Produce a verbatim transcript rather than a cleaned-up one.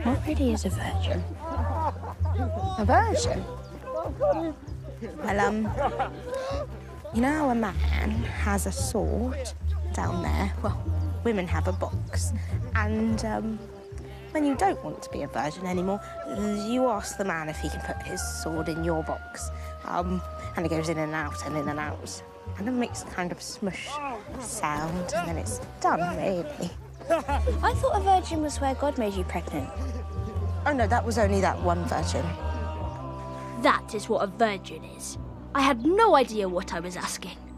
What really is a virgin? A virgin? Well, um, you know how a man has a sword down there? Well, women have a box. And, um, when you don't want to be a virgin anymore, you ask the man if he can put his sword in your box. Um, and it goes in and out and in and out. And it makes kind of smush sound, and then it's done, really. I thought a virgin was where God made you pregnant. Oh, no, that was only that one virgin. That is what a virgin is. I had no idea what I was asking.